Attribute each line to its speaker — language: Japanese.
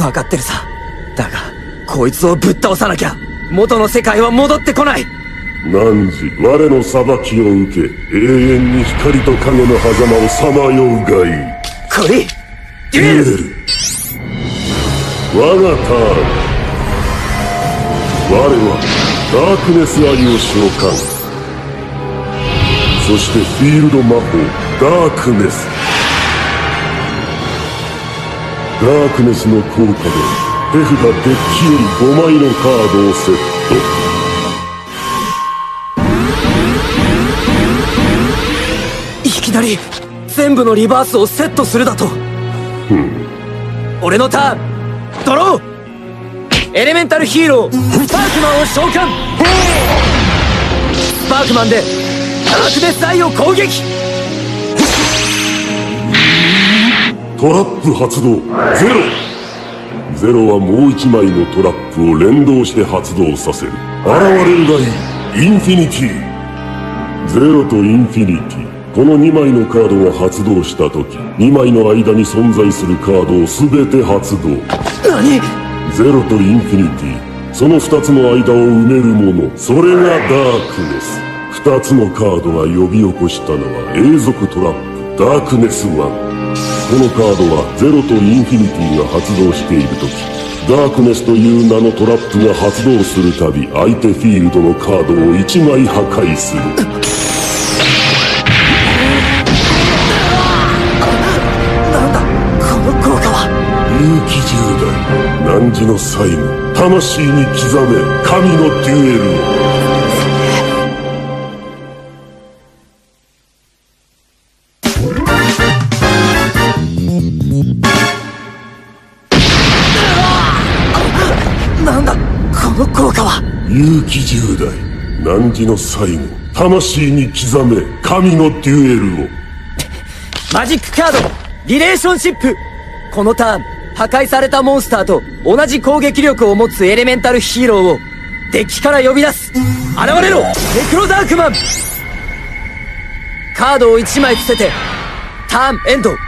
Speaker 1: 分かってるさ。だがこいつをぶっ倒さなきゃ元の世界は戻ってこない。
Speaker 2: 汝我の裁きを受け、永遠に光と影の狭間をさまようがいい。
Speaker 1: 来いデュエル。
Speaker 2: 我がターン。我はダークネスアイを召喚。そしてフィールド魔法ダークネス。ダークネスの効果で手札デッキより5枚のカードをセット。
Speaker 1: いきなり全部のリバースをセットするだと。俺のターンドロー。エレメンタルヒーロースパークマンを召喚。スパークマンでダークネスアイを攻撃。
Speaker 2: トラップ発動ゼロ。ゼロはもう1枚のトラップを連動して発動させる。現れるがいい。インフィニティ。ゼロとインフィニティ、この2枚のカードが発動した時、2枚の間に存在するカードを全て発動。
Speaker 1: 何？
Speaker 2: ゼロとインフィニティ、その2つの間を埋めるもの、それがダークネス。2つのカードが呼び起こしたのは永続トラップダークネス1。このカードはゼロとインフィニティが発動している時、ダークネスという名のトラップが発動するたび、相手フィールドのカードを1枚破壊する。
Speaker 1: なんだこの効果は。
Speaker 2: 勇気10代、汝の最後、魂に刻め神のデュエルを。
Speaker 1: なんだこの効果は。
Speaker 2: 勇気10代、汝の最後、魂に刻め神のデュエルを。
Speaker 1: マジックカードリレーションシップ。このターン破壊されたモンスターと同じ攻撃力を持つエレメンタルヒーローをデッキから呼び出す。現れろネクロダークマン。カードを1枚伏せてターンエンド。